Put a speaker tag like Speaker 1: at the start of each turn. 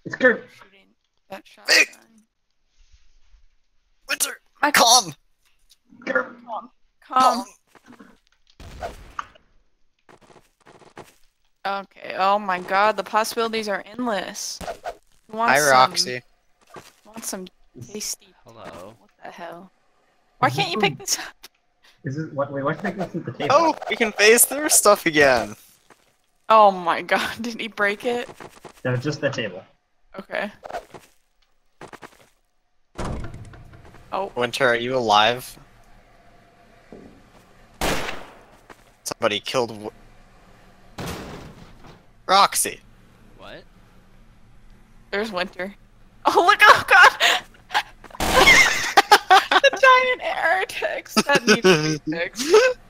Speaker 1: It's Kurt.
Speaker 2: Shooting that
Speaker 3: Vic!
Speaker 2: shotgun.
Speaker 3: Winter!
Speaker 2: I
Speaker 3: Calm!
Speaker 1: Kurt.
Speaker 2: Calm. Okay. Oh my God, the possibilities are endless.
Speaker 3: Hi, Roxy.
Speaker 2: Want some tasty?
Speaker 4: Hello.
Speaker 2: What the hell? Why can't you pick this up?
Speaker 1: Is this what? Wait, what's taking this at the table?
Speaker 3: Oh, we can phase through stuff again.
Speaker 2: Oh my God, did he break it?
Speaker 1: No, just the table.
Speaker 2: Okay. Oh.
Speaker 3: Winter, are you alive? Somebody killed Roxy.
Speaker 4: What?
Speaker 2: There's Winter. Oh look! Oh God! The giant error text that needs to be fixed.